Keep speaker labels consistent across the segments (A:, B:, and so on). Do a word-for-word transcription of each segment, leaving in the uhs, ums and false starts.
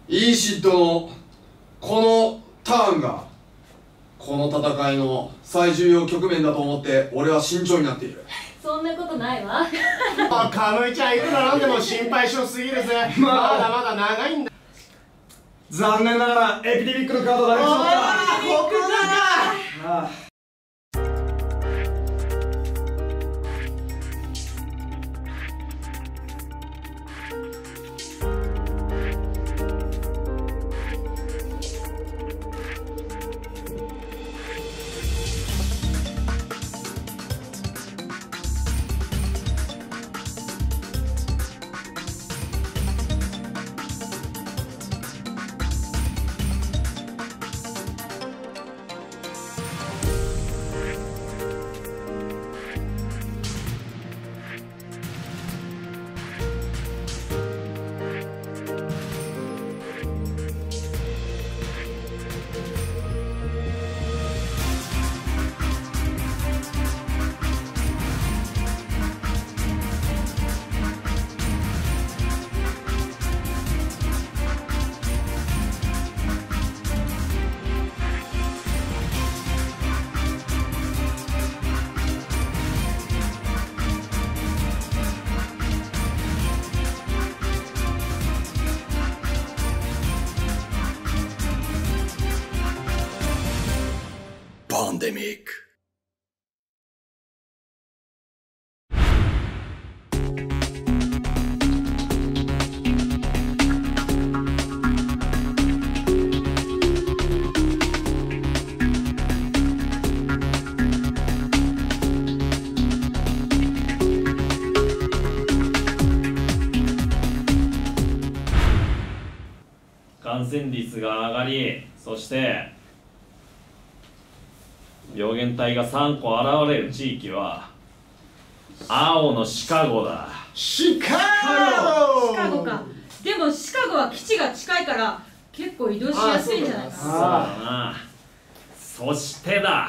A: イーシッドのこのターンがこの戦いの最重要局面だと思って俺は慎重になっている。
B: そんなことないわ。
C: カムイちゃんいくらなんでも心配性すぎるぜ。まだまだ長いんだ。
D: 残念ながらエピデミックのカードが出てしまった。
C: ここだか。
D: パンデミック。
E: 感染率が上がり、そして病原体がさんこ現れる地域は青のシカゴだ。
C: シカゴ。
B: シカゴか。でもシカゴは基地が近いから結構移動しやすいんじゃないかな。
E: そうだな。そしてだ、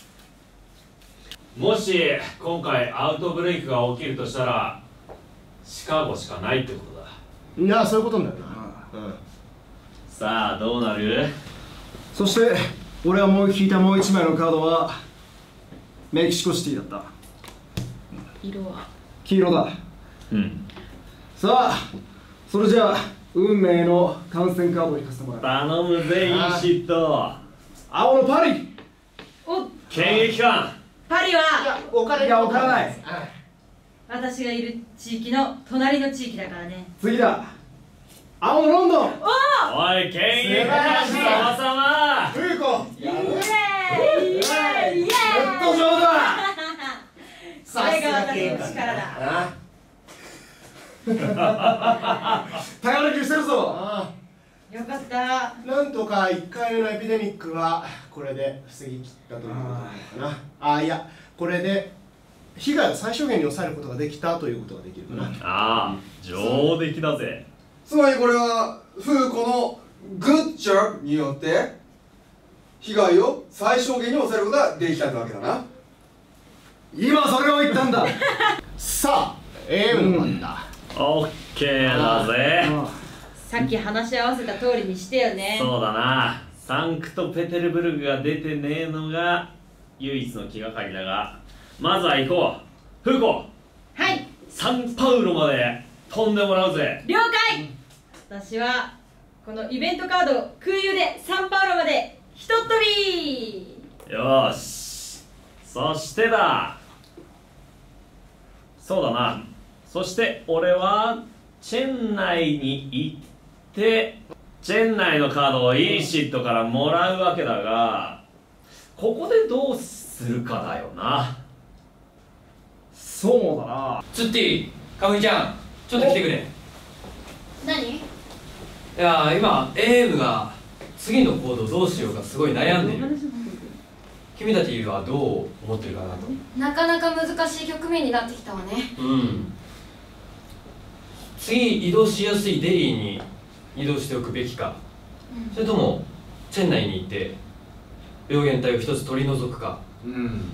E: もし今回アウトブレイクが起きるとしたらシカゴしかないってことだ。
C: いや、そういうことなんだよな。うん。
E: さあどうなる？
D: そして俺がもう引いたもう一枚のカードはメキシコシティだった。
B: 色は
D: 黄色だ。
E: うん。
D: さあそれじゃあ運命の観戦カードを引かせてもらう。
E: 頼むぜイーシット。
D: 青のパリ。
B: お、
E: 検疫官。
B: パリ
C: いや、
B: は
C: お金
D: いやお金ない。
B: 私がいる地域の隣の地域だからね。
D: 次だ。青のロンドン。
B: おお、
E: おい検疫官様様。
C: フーコ。
B: イエーイイエーイイエーイ。
D: やっと上だ。
B: それが私の力だ。
D: 頼りにしてるぞ。
C: あ
B: よかった。
C: なんとかいっかいめのエピデミックはこれで防ぎ切ったということなのかな。ああ、いや、これで被害を最小限に抑えることができたということができるかな。
E: ああ、上出来だぜ。
A: つまりこれはフーコのグッジョブによって被害を最小限に抑えることができたってわけだな。
D: 今それを言ったんだ。
C: さあ、エームの番だ。
E: オッケーだぜ。
B: さっき話し合わせた通りにしてよね。
E: そうだな。サンクトペテルブルクが出てねえのが唯一の気がかりだが、まずは行こう。フーコ。
B: はい。
E: サンパウロまで飛んでもらうぜ。
B: 了解。私はこのイベントカードを空輸でサンパウロまでひとっ飛び。
E: よーし。そしてだ。そうだな。そして俺はチェン内に行ってチェン内のカードをイーシットからもらうわけだが、ここでどうするかだよな。
D: そうだな。
F: ツッティ、カムイちゃん、ちょっと来てくれ。
B: 何？
F: いやー、今 エーエム が次の行動どうしようかすごい悩んでいる。君たちはどう思ってるかなと。
G: なかなか難しい局面になってきたわね。
F: うん。次移動しやすいデリーに移動しておくべきか、うん、それともチェン内に行って病原体を一つ取り除くか、うん、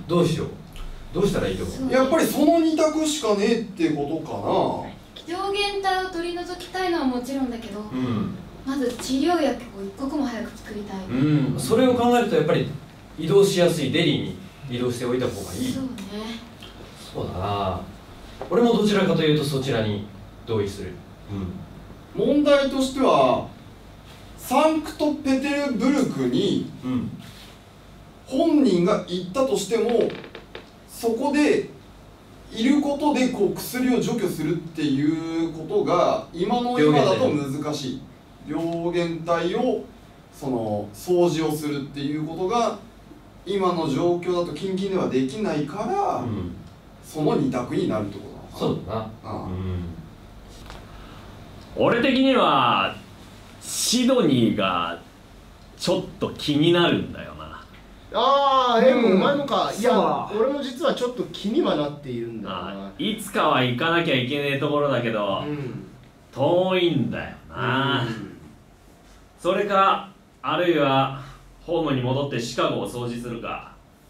F: どうしよう。どうしたらいいと思う？
A: やっぱりそのに択しかねえってことかな。
G: 病原体を取り除きたいのはもちろんだけど、
F: うん、
G: まず治療薬を一刻も早く作りたい。
F: うん、それを考えるとやっぱり移動しやすいデリーに移動しておいた方がいい。
G: そうね。
F: そうだな。俺もどちらかというとそちらに同意する。
A: うん、問題としてはサンクトペテルブルクに本人が行ったとしてもそこでいることでこう薬を除去するっていうことが今の今だと難しい。病原体をその掃除をするっていうことが今の状況だと近々ではできないから、うん、その二択になるってことなのかな。
F: そうだな。ああ、うん、
E: 俺的にはシドニーがちょっと気になるんだよな。
C: ああ、でもお前もか。いや、俺も実はちょっと気にはなっているんだよな。
E: いつかは行かなきゃいけねえところだけど、うん、遠いんだよな、うん、それかあるいはホームに戻ってシカゴを掃除するか。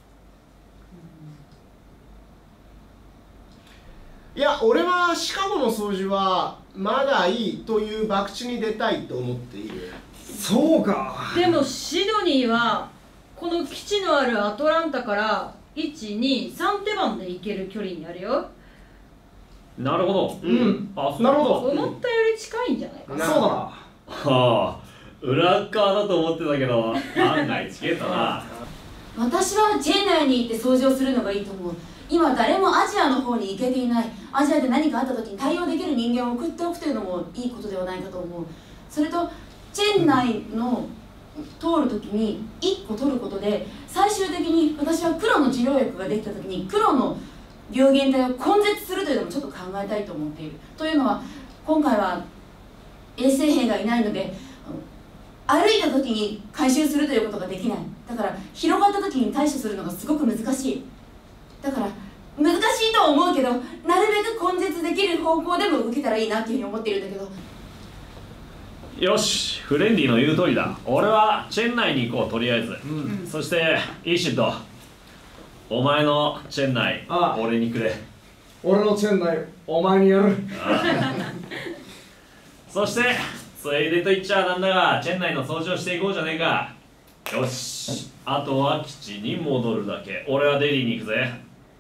C: いや、俺はシカゴの掃除はまだいいという博打に出たいと思っている。
D: そうか。
B: でもシドニーはこの基地のあるアトランタからいち、に、さん手番で行ける距離にあるよ。
E: なるほど。
D: うん。あ、なるほど。
B: 思ったより近いんじゃないかな。
D: そうだな。
E: はあ、裏側だと思ってたけど案外チケットな。
H: 私はチェン内に行って掃除をするのがいいと思う。今誰もアジアの方に行けていない。アジアで何かあった時に対応できる人間を送っておくというのもいいことではないかと思う。それとチェン内の通る時にいっこ取ることで最終的に私は黒の治療薬ができた時に黒の病原体を根絶するというのもちょっと考えたいと思っている。というのは今回は衛生兵がいないので歩いた時に回収するということができない。だから広がった時に対処するのがすごく難しい。だから難しいとは思うけどなるべく根絶できる方向でも動けたらいいなっていうふうに思っているんだけど。
E: よし、フレンディの言う通りだ。俺はチェン内に行こう、とりあえず、うん、そしてイシッド、お前のチェン内俺にくれ。
D: 俺のチェン内お前にやる。
E: そしてついでと言っちゃなんだがチェン内の掃除をしていこうじゃねえか。よし、あとは基地に戻るだけ。俺はデリーに行くぜ。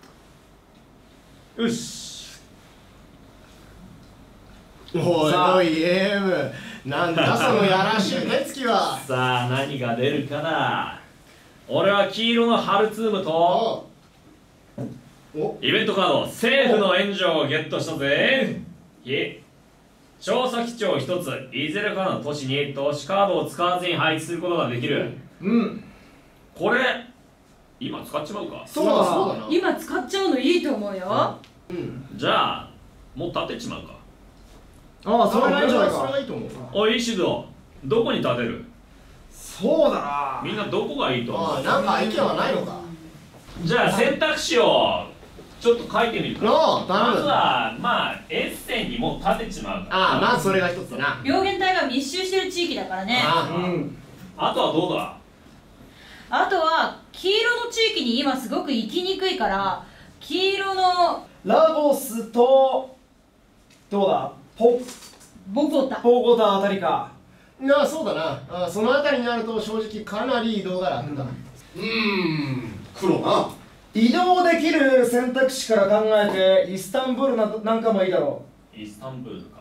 E: よし。
C: おいおいエム、なんだそのやらしい手つきは。
E: さあ何が出るかな。俺は黄色のハルツームとイベントカード政府の援助をゲットしたぜ。調査基地をひとついずれかの都市に投資カードを使わずに配置することができる。うん、これ今使っちまうか。
B: そうだそうだな。今使っちゃうのいいと思うよ。
E: うん、じゃあもう立てちまうか。
D: ああ、それがいいんじゃないか。
C: それがいいと思う。
E: おい、石戸、どこに立てる？
D: そうだな。
E: みんなどこがいいと思う？
C: ああ、なんか意見はないのか。
E: じゃあ選択肢をちょっと書いてみるか。
C: ああ、
E: まずはまあエッセンにもう立てちまうから。
C: ああ、まあそれが一つだな。
B: 病原体が密集してる地域だからね。
E: ああ、うん、あとはどうだ？
B: あとは黄色の地域に今すごく行きにくいから黄色の
D: ラゴスとどうだポ
B: ボゴタ
D: ボゴタあたりか。
C: なあ、そうだな。ああ、そのあたりになると正直かなり移動が楽だ。う
A: ーん、黒な。
D: 移動できる選択肢から考えてイスタンブールななんかもいいだろ
E: う。イスタンブールか。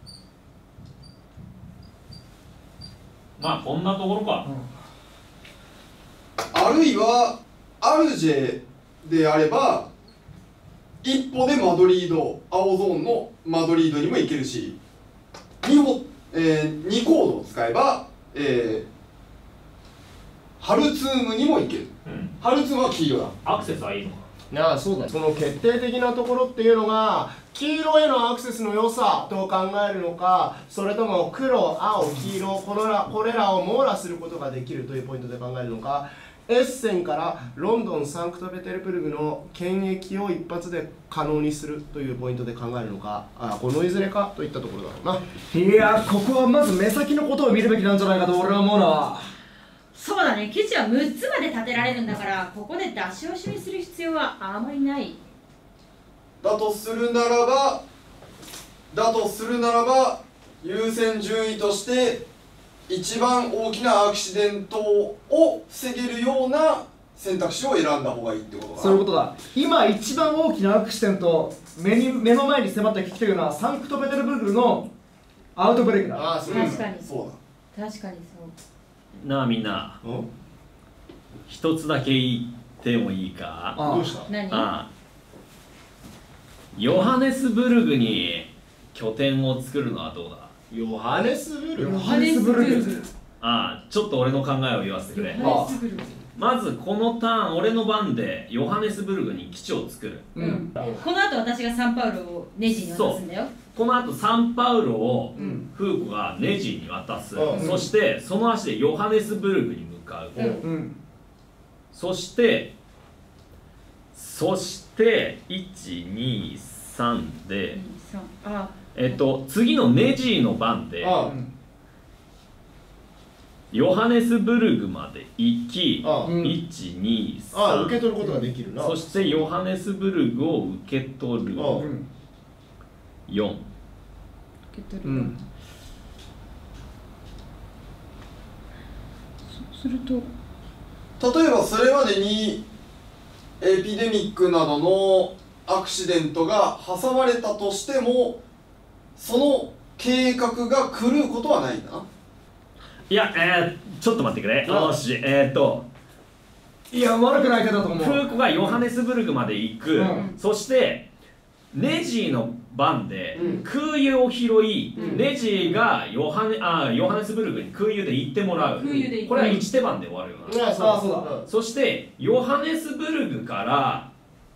E: まあこんなところか、
A: うん、あるいはアルジェであれば一歩でマドリード、青ゾーンのマドリードにも行けるし、に歩、えー、にコードを使えば、えー、ハルツームにも行ける、うん、ハルツームは黄色だ。
E: アクセスはいいのか
C: なあ、そうだ。その決定的なところっていうのが黄色へのアクセスの良さと考えるのか、それとも黒、青、黄色このらこれらを網羅することができるというポイントで考えるのか、エッセンからロンドン、サンクトペテルブルクの検疫を一発で可能にするというポイントで考えるのか、あこのいずれかといったところだろうな。
D: いや、ここはまず目先のことを見るべきなんじゃないかと俺は思うな。
B: そうだね、基地はむっつまで建てられるんだからここで出し惜しみする必要はあまりない。
A: だとするならばだとするならば優先順位として一番大きなアクシデントを防げるような選択肢を選んだ方がいいってことかな。
D: そういうことだ。今一番大きなアクシデント、目に目の前に迫ってきてるのはサンクトペテルブルクのアウトブレイクだ。
C: ああ、そう
B: 確かに
A: そうだ。
B: 確かにそう
E: なあみんな、一つだけ言ってもいいか。
C: どうした？
B: 何？
E: ああヨハネスブルグに拠点を作るのはどうだ。
C: ヨハネスブルク。
D: ヨハネスブルク。
E: ああちょっと俺の考えを言わせてくれ。
B: ヨハネスブルク。
E: まずこのターン俺の番でヨハネスブルグに基地を作る。
B: うん、この後私がサンパウロをネジに渡すんだよ。
E: この後サンパウロをフーコがネジに渡す、うん、そしてその足でヨハネスブルグに向かう、うんうん、そしてそしていちにさんで
B: あ
E: えっと次のネジの番で
C: ああ
E: ヨハネスブルグまで行き、いちにさん
C: 受け取ることができるな。
E: そしてヨハネスブルグを受け取るよん
B: 受け取る、うん、そすると
A: 例えばそれまでにエピデミックなどのアクシデントが挟まれたとしてもその計画が狂うことはないんだな。
E: いや、えー、ちょっと待ってくれ。よし、えー、っと
D: いや悪くない方だと思う。
E: フーコがヨハネスブルグまで行く、うん、そしてネジの番で空輸を拾い、うん、ネジがヨハネあヨハネスブルグに空輸で行ってもらう。
B: 空輸で行く。
E: これはいち手番で終わるよな。
C: ああそうだ。
E: そしてヨハネスブルグから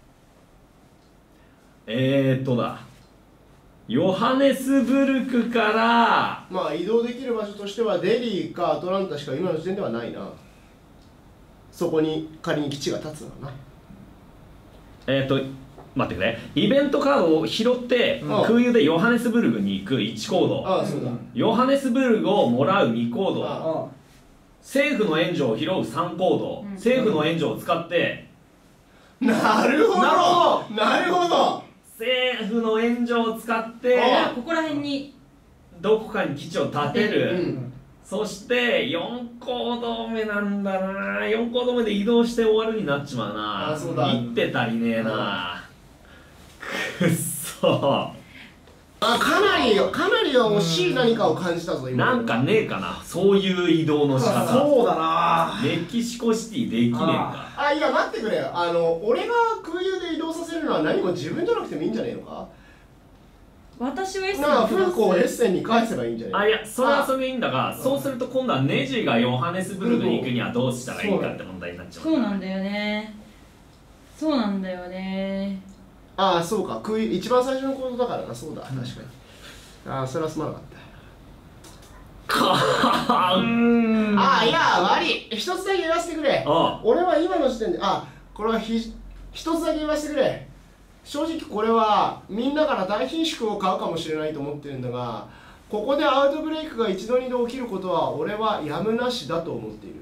E: えー、っとだヨハネスブルクから
C: まあ移動できる場所としてはデリーかアトランタしか今の時点ではないな。そこに仮に基地が立つのはな。
E: えっと待ってくれ。イベントカードを拾って空輸でヨハネスブルグに行くいちコード、
C: ああそうだ。
E: ヨハネスブルグをもらうにコード、ああ政府の援助を拾うさんコード、うん、政府の援助を使って、
C: うん、なるほどなるほどなるほど
E: 政府の援助を使って
B: ここら辺に
E: どこかに基地を建てる、うん、そしてよんコード目なんだな。よんコード目で移動して終わるになっちまうな。
C: あそうだ。
E: 一手足りねえな。くっそ
C: あかなりかなり惜しい何かを感じたぞ今。
E: なんかねえかなそういう移動の仕方。
D: そうだな。
E: メキシコシティできねえか。
C: あいや待ってくれよ。あの俺が空輸で移動させるのは何も自分じゃなくてもいいんじゃねえのか。
B: 私はエッセン
C: なあフーコをエッセンに返せばいいんじゃない。
E: あいやそれはそれでいいんだが、そうすると今度はネジがヨハネスブルグに行くにはどうしたらいいかって問題になっちゃう。
B: そうなんだよね。そうなんだよね。
C: ああそうか空輸一番最初のコードだからな。そうだ確かに。ああそれはすまなかった。
E: かーん
C: ああいや悪い一つだけ言わせてくれ。ああ俺は今の時点であこれはひ一つだけ言わせてくれ。正直これはみんなから大貧縮を買うかもしれないと思ってるんだが、ここでアウトブレイクが一度二度起きることは俺はやむなしだと思っている。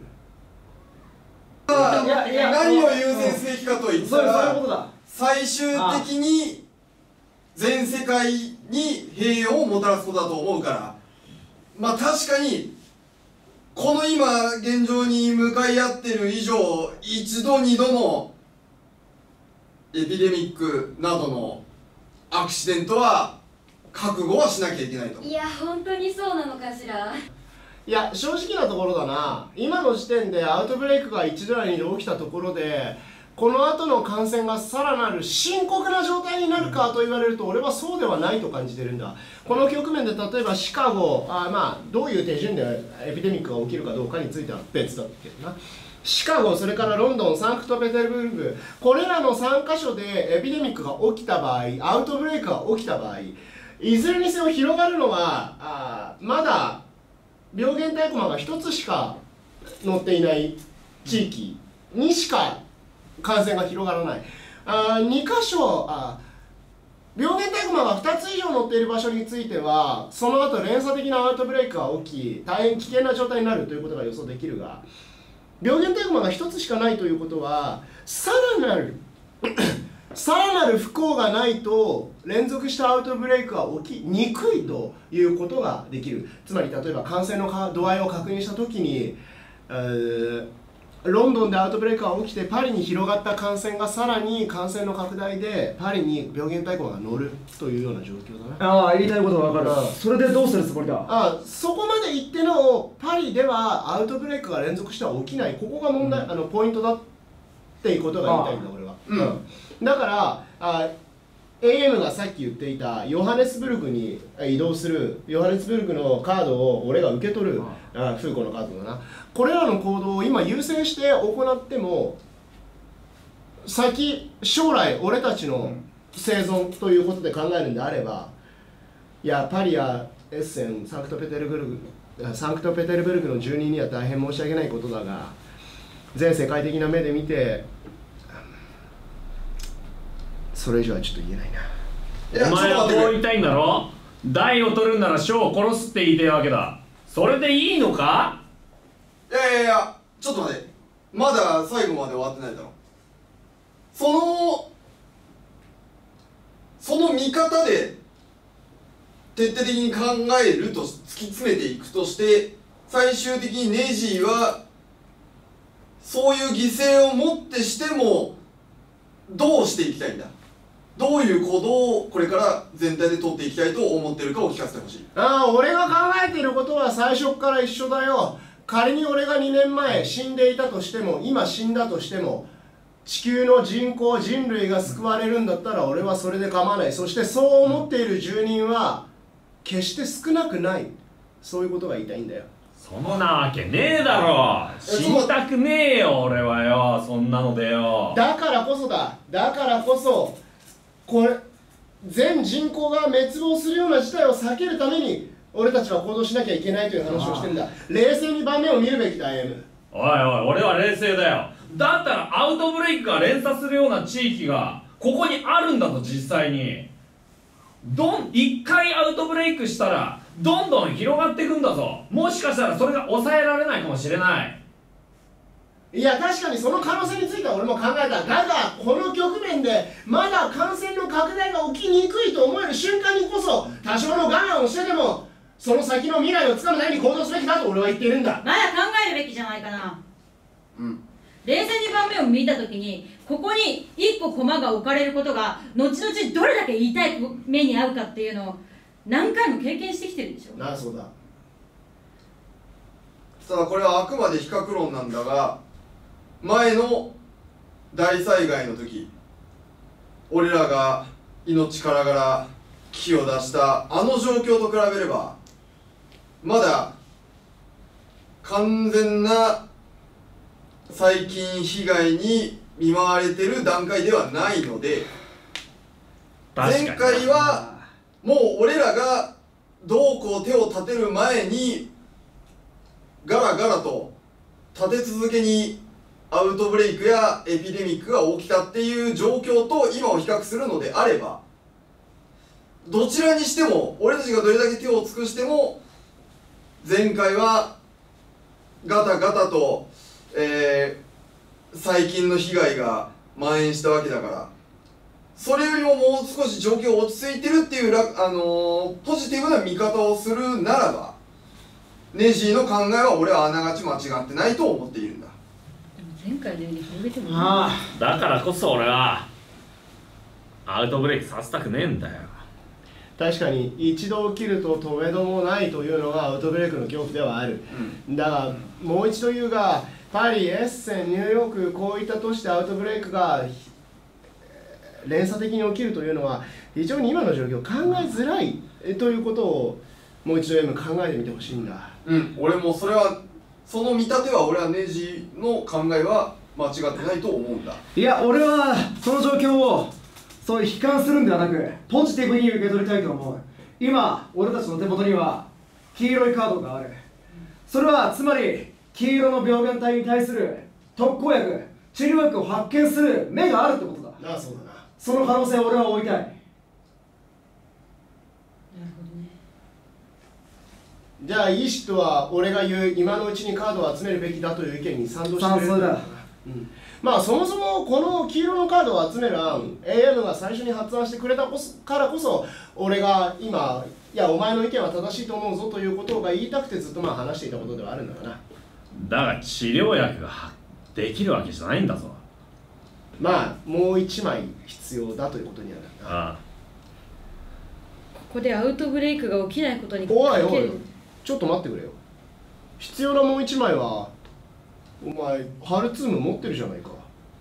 A: いやいや何を優先すべきかといった
D: ら
A: 最終的に全世界に平穏をもたらすことだと思うから、まあ確かにこの今現状に向かい合ってる以上一度二度のエピデミックなどのアクシデントは覚悟はしなきゃいけないと。
G: いや本当にそうなのかしら。
C: いや正直なところだな。今の時点でアウトブレイクが一度や二度起きたところでこの後の感染がさらなる深刻な状態になるかと言われると俺はそうではないと感じてるんだ。この局面で例えばシカゴあまあどういう手順でエピデミックが起きるかどうかについては別だけどな。シカゴ、それからロンドン、サンクトペテルブルク、これらのさんカ所でエピデミックが起きた場合、アウトブレイクが起きた場合、いずれにせよ広がるのはあまだ病原体コマがひとつしか載っていない地域にしか感染が広がらない。あにカ所あ病原体コマがふたつ以上載っている場所についてはその後連鎖的なアウトブレイクが起き大変危険な状態になるということが予想できるが、病原体コマがひとつしかないということはさらなるさらなる不幸がないと連続したアウトブレイクは起きにくいということができる。つまり例えば感染の度合いを確認したときに、えーロンドンでアウトブレイクが起きてパリに広がった感染がさらに感染の拡大でパリに病原体コアが乗るというような状況だな。
D: ああ、言いたいことが分かる。
C: うん
D: それでどうするつもりだ。
C: あそこまで行ってのパリではアウトブレイクが連続しては起きない、ここが問題、うん、あのポイントだっていうことが言いたいんだ俺は、うんうん、だからあ エーエム がさっき言っていたヨハネスブルクに移動するヨハネスブルクのカードを俺が受け取る、あフーコのカードだな。これらの行動を今優先して行っても先将来俺たちの生存ということで考えるんであれば、いやパリやエッセンサンクトペテルブルクサンクトペテルブルクの住人には大変申し訳ないことだが、全世界的な目で見てそれ以上はちょっと言えないな。
E: お前はこう言いたいんだろ。大を取るんなら将を殺すって言いたいわけだ。それでいいのか。
A: いやいやいや、ちょっと待て、まだ最後まで終わってないだろ。そのその見方で徹底的に考えると突き詰めていくとして、最終的にネジーはそういう犠牲をもってしてもどうしていきたいんだ、どういう行動をこれから全体で取っていきたいと思っているかを聞かせてほしい。
C: ああ、俺が考えていることは最初から一緒だよ。仮に俺がにねんまえ死んでいたとしても、今死んだとしても、地球の人口人類が救われるんだったら俺はそれで構わない。そしてそう思っている住人は決して少なくない、そういうことが言いたいんだよ。
E: そんなわけねえだろ。死にたくねえよ俺はよ、そんなのでよ。
C: だからこそだ、だからこそこれ全人口が滅亡するような事態を避けるために俺たちは行動しなきゃいけないという話をしてるんだ。冷静に場面を見るべきだ、エム。
E: おいおい、俺は冷静だよ。だったらアウトブレイクが連鎖するような地域がここにあるんだと。実際にどん一回アウトブレイクしたらどんどん広がっていくんだぞ。もしかしたらそれが抑えられないかもしれない。
C: いや確かにその可能性については俺も考えた。だがこの局面でまだ感染の拡大が起きにくいと思える瞬間にこそ多少の我慢をしてでもその先の未来をつかむために行動すべきだと俺は言っているんだ。
B: まだ考えるべきじゃないかな。
A: うん、
B: 冷静に盤面を見たときにここに一個駒が置かれることが後々どれだけ痛い目に遭うかっていうのを何回も経験してきてるでしょ。
C: なあ、そうだ。
A: ただこれはあくまで比較論なんだが、前の大災害の時俺らが命からがら危機を出したあの状況と比べればまだ完全な細菌被害に見舞われてる段階ではないので、前回はもう俺らがどうこう手を立てる前にガラガラと立て続けにアウトブレイクやエピデミックが起きたっていう状況と今を比較するのであれば、どちらにしても俺たちがどれだけ手を尽くしても前回はガタガタと、えー、細菌の被害が蔓延したわけだから、それよりももう少し状況落ち着いてるっていう、あのー、ポジティブな見方をするならばネジーの考えは俺はあながち間違ってないと思っているんだ。
B: 前回のように広げてもいい。
E: ああ、だからこそ俺はアウトブレイクさせたくねえんだよ。
C: 確かに一度起きると止めどもないというのがアウトブレイクの恐怖ではある、うん、だがもう一度言うが、パリ、エッセン、ニューヨーク、こういった都市でアウトブレイクが連鎖的に起きるというのは非常に今の状況を考えづらいということをもう一度 M 考えてみてほしいんだ。
A: うん、俺もそれはその見立ては俺はネジの考えは間違ってないと思うんだ。
D: いや、俺はその状況をそういう悲観するんではなくポジティブに受け取りたいと思う。今俺たちの手元には黄色いカードがある。それはつまり黄色の病原体に対する特効薬、治療薬を発見する目があるってことだ。
C: なあ、そうだな。
D: その可能性を俺は追いたい。なる
B: ほどね。
C: じゃあイーシットは俺が言う今のうちにカードを集めるべきだという意見に賛同してくれるんだ。 うん、まあそもそもこの黄色のカードを集める案 エーエム が最初に発案してくれたこそからこそ俺が今いやお前の意見は正しいと思うぞということが言いたくてずっとまあ話していたことではあるんだがな。
E: だが治療薬ができるわけじゃないんだぞ。
C: まあもう一枚必要だということにはなるな。
E: ああ、
B: ここでアウトブレイクが起きないことに
C: おいおいちょっと待ってくれよ。必要なもう一枚はお前ハルツーム持ってるじゃないか。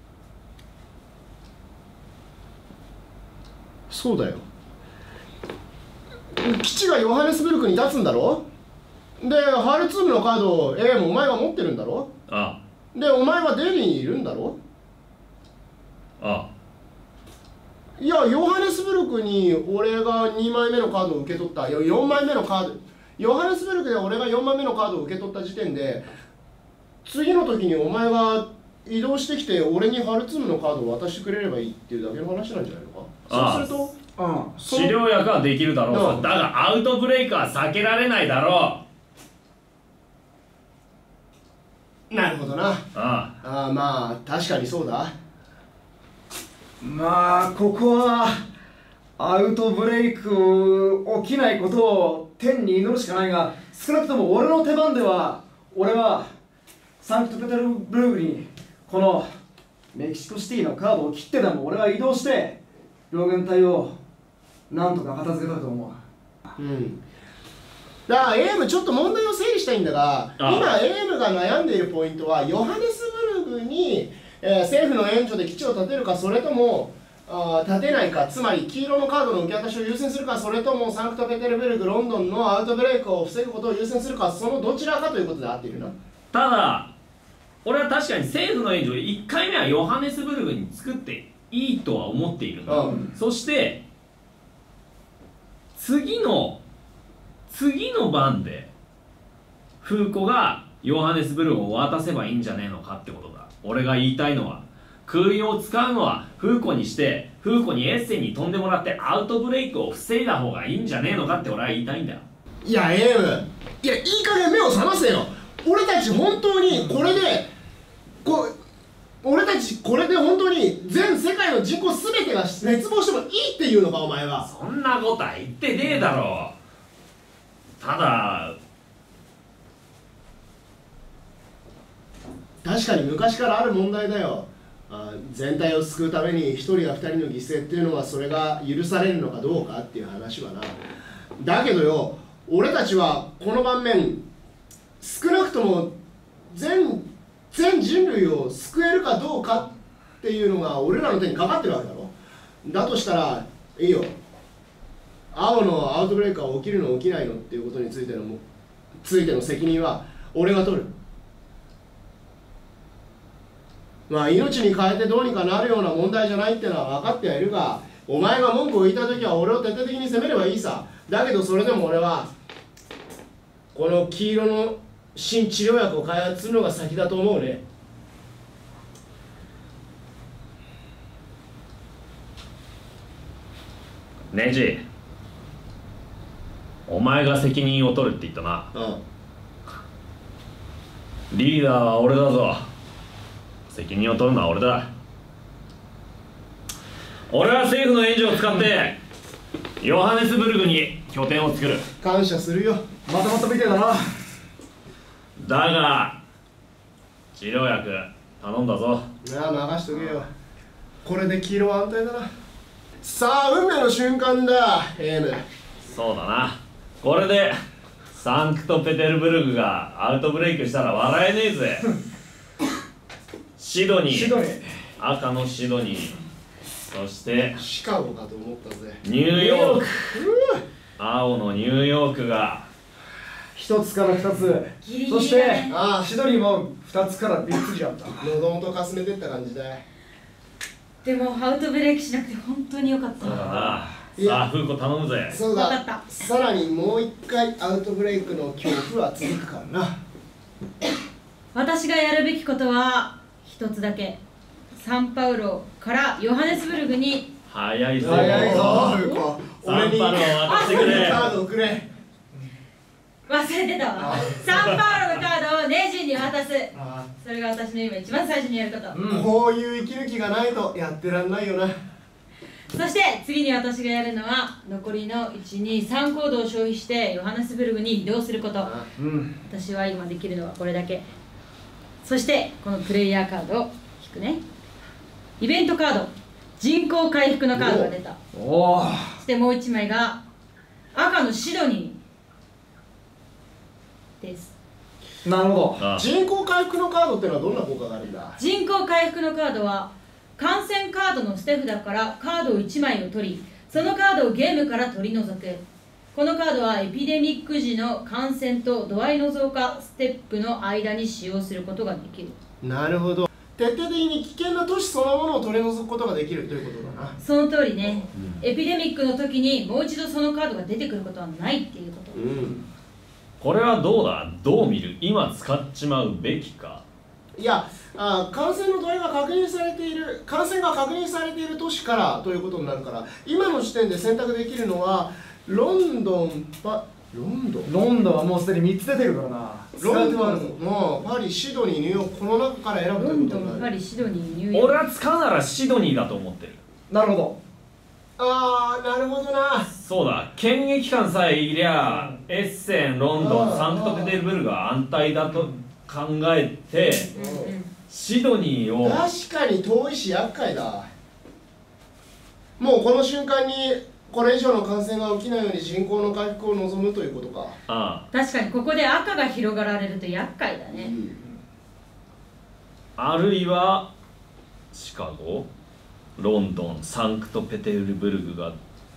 C: そうだよ、基地がヨハネスブルクに立つんだろ。でハルツームのカードを エーエム お前が持ってるんだろ。
E: あ
C: あでお前はデリーにいるんだろ。
E: あ
C: あいやヨハネスブルクに俺がにまいめのカードを受け取った。いやよんまいめのカードヨハネスブルクで俺がよんまいめのカードを受け取った時点で次の時にお前が移動してきて俺にハルツームのカードを渡してくれればいいっていうだけの話なんじゃないのか。
E: ああ
C: そうすると、
D: うん、
E: 治療薬はできるだろう、
C: うん、
E: だがアウトブレイクは避けられないだろ
C: う。なるほどな。
E: ああ
C: ああまあ確かにそうだ。
D: まあここはアウトブレイク起きないことを天に祈るしかないが、少なくとも俺の手番では俺はサンクトペテルブルクにこのメキシコシティのカードを切ってでも俺は移動して病原体をなんとか片付けたいと思う。うん
C: だから エーエム ちょっと問題を整理したいんだが、今 エーエム が悩んでいるポイントはヨハネスブルクに、えー、政府の援助で基地を建てるか、それともあ建てないか、つまり黄色のカードの受け渡しを優先するか、それともサンクトペテルブルク、ロンドンのアウトブレイクを防ぐことを優先するか、そのどちらかということで合っているな。
E: ただ俺は確かに政府の援助いっかいめはヨハネスブルクに作っていいとは思っているんだ、うん、そして次の次の番でフーコがヨハネスブルクを渡せばいいんじゃねえのかってことだ。俺が言いたいのは空輸を使うのはフーコにしてフーコにエッセンに飛んでもらってアウトブレイクを防いだ方がいいんじゃねえのかって俺は言いたいんだよ。
C: いや エーエム いやいい加減目を覚ませよ。俺たち本当にこれでこう俺たちこれで本当に全世界の人口全てが滅亡してもいいっていうのかお前は。
E: そんなことは言ってねえだろう。ただ
C: 確かに昔からある問題だよ。あ全体を救うために一人や二人の犠牲っていうのはそれが許されるのかどうかっていう話はな。だけどよ俺たちはこの盤面少なくとも全全人類を救えるかどうかっていうのが俺らの手にかかってるわけだろ。だとしたらいいよ、青のアウトブレイクが起きるの起きないのっていうことについてのもついての責任は俺が取る。まあ命に変えてどうにかなるような問題じゃないってのは分かってはいるが、お前が文句を言いた時は俺を徹底的に責めればいいさ。だけどそれでも俺はこの黄色の新治療薬を開発するのが先だと思うね。
E: ネジ、お前が責任を取るって言ったな。うん、リーダーは俺だぞ。責任を取るのは俺だ。俺は政府の援助を使ってヨハネスブルクに拠点を作る。
C: 感謝するよ。
D: まとまったみてえだな。
E: だが治療薬頼んだぞ。
C: なあ任しとけよ。これで黄色は安泰だな。さあ運命の瞬間だ エーエム。
E: そうだな。これでサンクトペテルブルクがアウトブレイクしたら笑えねえぜ。シドニー、
D: シドニー
E: 赤のシドニー、そして
C: シカゴかと思ったぜ。
E: ニューヨーク、青のニューヨークが
D: 一つから二つ、
B: ギリギリ
D: そして
C: ああ
D: シドニーも二つから三つじゃった。
C: 喉元かすめてった感じだよ。
B: でもアウトブレイクしなくて本当によかった。
E: そうだな。
C: いや
E: さあフーコ頼むぜ。
C: そうだ
B: わかった。
C: さらにもう一回アウトブレイクの恐怖は続くからな。
B: 私がやるべきことは一つだけ。サンパウロからヨハネスブルクに
E: 早いぞ。
C: 早いぞフーコ。
E: サンパウロを渡してくれ。
C: カードをくれ。
B: 忘れてたわ。サンパウロのカードをネジに渡す。それが私の今一番最初にやること。
C: うん、こういう息抜きがないとやってらんないよな。
B: そして次に私がやるのは残りのいちにさんコードを消費してヨハネスブルグに移動すること。
C: うん、
B: 私は今できるのはこれだけ。そしてこのプレイヤーカードを引くね。イベントカード、人口回復のカードが出た。
D: おお。
B: そしてもういちまいが赤のシドニーです。
D: なるほど。
C: 人口回復のカードってのはどんな効果があるんだ。
B: 人口回復のカードは感染カードの捨て札からカードをいちまいを取り、そのカードをゲームから取り除く。このカードはエピデミック時の感染と度合いの増加ステップの間に使用することができる。
C: なるほど。徹底的に危険な都市そのものを取り除くことができるということだな。
B: その通りね、うん、エピデミックの時にもう一度そのカードが出てくることはないっていうこと、うん、
E: これはどうだ、どう見る、今使っちまうべきか。
C: いやあ、感染の度合いが確認されている、感染が確認されている都市からということになるから、今の時点で選択できるのはロンドン、パロンドン
D: ロンドンはもうすでにみっつ出てるからな。
C: ロンドン、もうパリ、シドニー、ニューヨーク、この中から選ぶということになる。
B: ロンドン、パリ、シドニー、ニューヨーク。
E: 俺は使うならシドニーだと思ってる。
D: なるほど。
C: ああ、なるほどな。
E: そうだ、検疫官さえいりゃ、エッセン、ロンドン、サンクトペテルブルクが安泰だと考えて、シドニーを。
C: 確かに遠いし厄介だ。もうこの瞬間にこれ以上の感染が起きないように人口の回復を望むということか。
E: ああ、
B: 確かにここで赤が広がられると厄介だね、うん、
E: あるいはシカゴ、ロンドン、サンクトペテルブルクが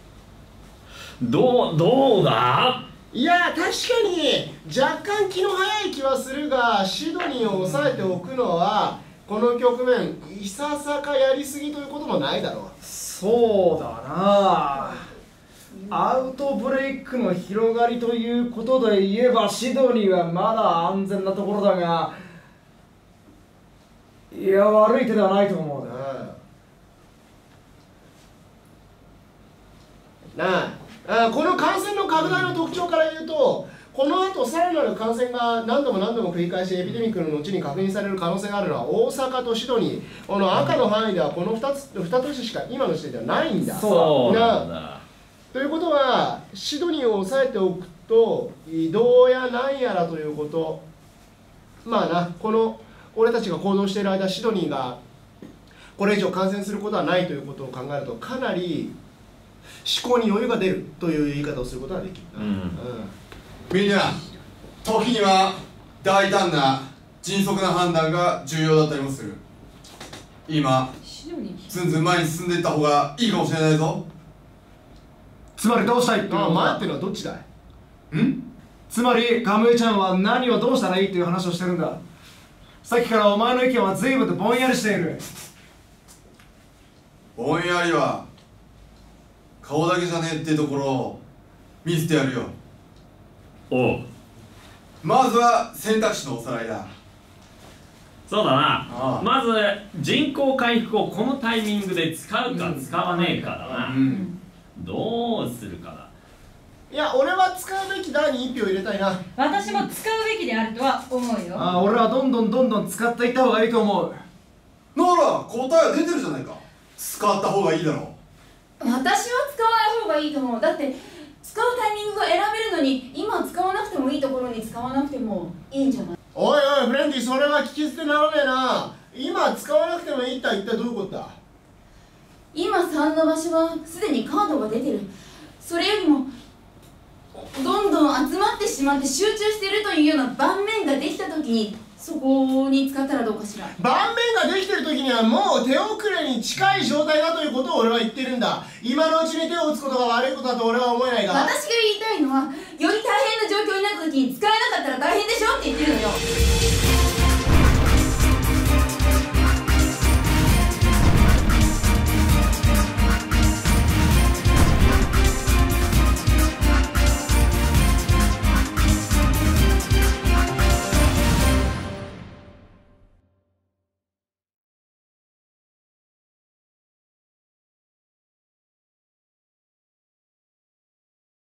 E: どうどうだ。
C: いや、確かに若干気の早い気はするが、シドニーを抑えておくのはこの局面いささかやりすぎということもないだろう。
D: そうだな。アウトブレイクの広がりということで言えばシドニーはまだ安全なところだが、いや、悪い手ではないと思うね。
C: なあ、あこの感染の拡大の特徴から言うと、この後さらなる感染が何度も何度も繰り返しエピデミックの後に確認される可能性があるのは大阪とシドニー。この赤の範囲ではこの2つ、に都市しか今の時点ではないんだ。
E: そうなんだ。
C: ということはシドニーを抑えておくと移動やなんやらということ、まあな、この俺たちが行動している間シドニーがこれ以上感染することはないということを考えると、かなり思考に余裕が出るという言い方をすることができる、うんうん、
A: みんな、時には大胆な迅速な判断が重要だったりもする。今ずんずん前に進んでいった方がいいかもしれないぞ。
D: つまりどうしたいっていうのは、
C: 前っていうのはどっちだい？
A: ん？
D: つまりカムイちゃんは何をどうしたらいいっていう話をしてるんだ。さっきからお前の意見は随分とぼんやりしている。
A: ぼんやりは顔だけじゃねえってところを見せてやるよ。
E: おう。
A: まずは選択肢のおさらいだ。
E: そうだな。
A: ああ、
E: まず人口回復をこのタイミングで使うか使わねえかだな、うん、どうするかだ。
C: いや、俺は使うべきだに一票入れたいな。
B: 私も使うべきであるとは思うよ。
D: ああ、俺はどんどんどんどん使っていった方がいいと思う。
A: なら答えは出てるじゃないか。使った方がいいだろ
H: う。私は使わない方がいいと思う。だって使うタイミングが選べるのに、今使わなくてもいいところに使わなくてもいいんじゃない？
C: おいおいフレンディ、それは聞き捨てならねえな。今使わなくてもいいって一体どういうことだ？
H: 今さんの場所はすでにカードが出てる。それよりもどんどん集まってしまって集中しているというような盤面ができた時に、そこに使ったらどうかしら。
C: 盤面ができてる時にはもう手遅れに近い状態だということを俺は言ってるんだ。今のうちに手を打つことが悪いことだと俺は思えないが、
H: 私が言いたいのは、より大変な状況になった時に使えなかったら大変でしょって言ってるのよ。